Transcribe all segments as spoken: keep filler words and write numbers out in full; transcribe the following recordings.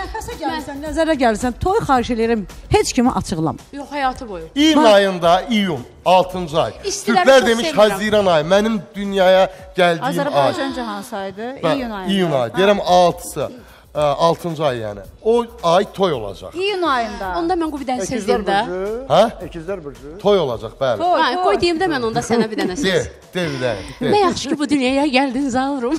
nəfəsə gəlsən, nəzərə gəlsən, toy xahiş edirəm, heç kimi açıqlam. Yox, həyatı boyu. İyun ayında, iyun, altıncı ay. Türklər demiş Haziran ayı, mənim dünyaya gəldiyim ay. Azərbaycanca hansı aydı? İyun ayında. İyun ayı, deyirəm altısı, altıncı ay yəni. O ay toy olacaq. İyun ayında. Onda mən qoy bir dənə söz deyim də. Hə? Əkizlər burcu. Toy olacaq, bəli. Ha, qoy deyim də mən onda sənə bir dənə söz. De, de bir dənə. Nə yaxşı ki bu dünyaya gəldin Zavrum.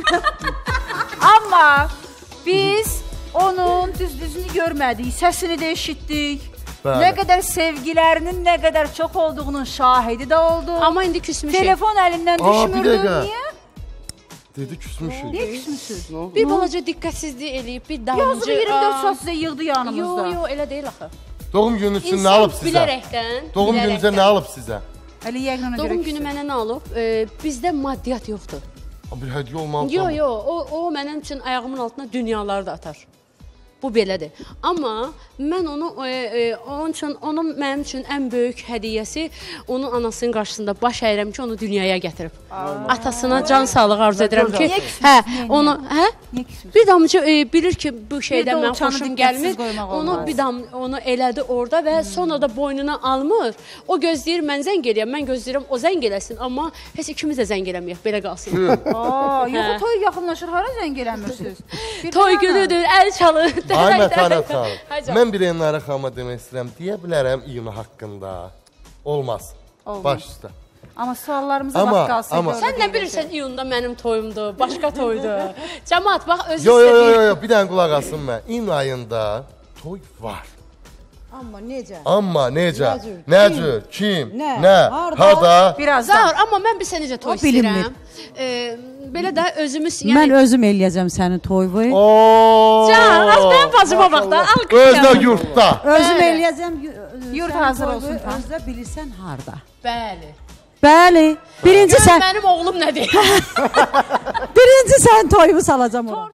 Amma biz onun düz-düzünü görmədik, səsini də eşitdik. Bəli. Nə qədər sevgilərinin nə qədər çox olduğunun şahidi də oldu. Amma indi küsmüşük. Telefon əlindən düşmürdü. Niyə? Dedi küsmüşük. Niyə küsmüsünüz? Bir balaca diqqətsizlik eləyib, bir damcı. Yazığı iyirmi dörd saat sizə yığdı yanımızda. Yo, yo, elə deyil axı. Doğum günü üçün nə alıb sizə? bilərəkdən. Doğum gününüzə nə alıb sizə? Əli yəqin ona görə. Doğum günü mənə nə alıb? E, bizdə maddiyyat yoxdur. Bir hədiyyə olmalı. Yo, yo, o, o mənim üçün ayağımın altına dünyaları da atar. Bu belədir. Amma mən onu, e, e, onun üçün, onun mənim üçün ən böyük hədiyyəsi onun anasının qarşısında baş əyirəm ki, onu dünyaya gətirib. Aa. Atasına can sağlığı arzu edirəm ki, hə, onu, hə? Bir damcı e, bilir ki, bu şeydən mən xoşum gəlmir. Onu bir dam, onu elədi orada və sonra da boynuna almır. O gözləyir, mən zəng eləyəm, mən gözləyirəm, o zəng eləsin, amma heç ikimiz də zəng eləməyək, belə qalsın. Aa, yox, toy yaxınlaşır, hara zəng eləmirsiniz? Toy günüdür, əl çalır. Ay Mətanət xanım, mən bir Elnarə xanıma demək istəyirəm, deyə bilərəm iyunu haqqında. Olmaz. Baş üstə. Amma suallarımıza vaxt qalsın. Sən nə bilirsən iyunda mənim toyumdur, başqa toydur. Cəmaat, bax, özü Yo, yo, yo, yo, bir dənə qulaq asın mən. İyun ayında toy var. Amma necə? Amma necə? Nə cür? Kim? Nə? Nə? Harda? Birazdan. Zahır, amma mən bir sən necə toy istəyirəm. Belə də özümüz... Mən özüm eləyəcəm sənin toyvu. Can, az mənim bacıma bax da, alqış. Özdə yurtda. Özüm eləyəcəm. Yurt hazır olsun. Özdə bilirsən harda. Bəli. Bəli. Birinci sən... Mənim oğlum nədir? Birinci sən toyumu salacam ona.